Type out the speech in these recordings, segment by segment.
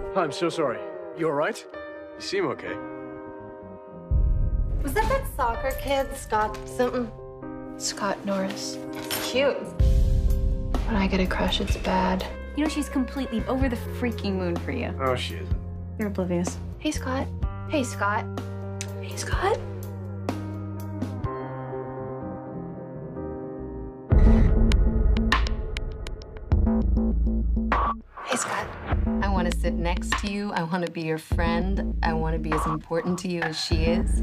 I'm so sorry. You all right? You seem okay. Was that soccer kid, Scott something? Scott Norris. Cute. When I get a crush, it's bad. You know, she's completely over the freaking moon for you. Oh, she isn't. You're oblivious. Hey, Scott. Hey, Scott. Hey, Scott. Hey, Scott. I want to sit next to you. I want to be your friend. I want to be as important to you as she is.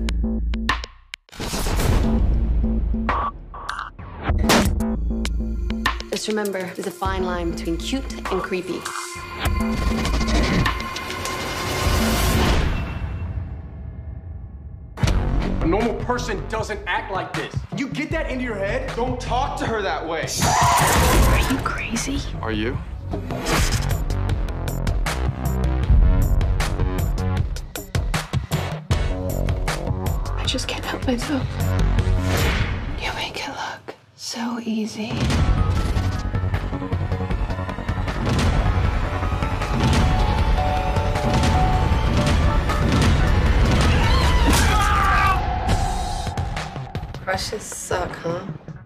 Just remember, there's a fine line between cute and creepy. A normal person doesn't act like this. You get that into your head? Don't talk to her that way. Are you crazy? Are you? I just can't help myself. You make it look so easy. Crushes suck, huh?